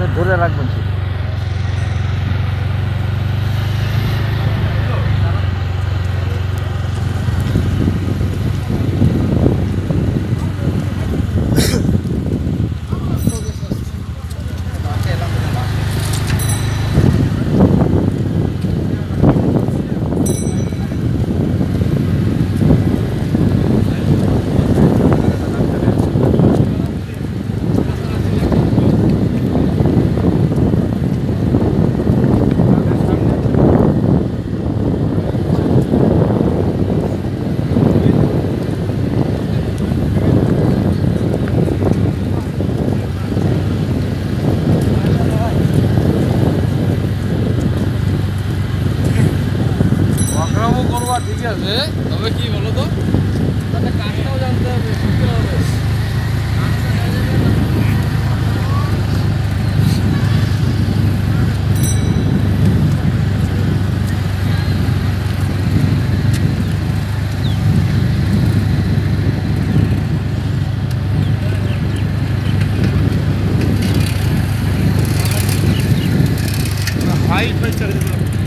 ধরে রাখবেন। ঠিক আছে, তবে কি বলো তো, তাহলে কাজটাও জানতে হবে, শিখতে হবে। হাইট ফাইট চালিয়ে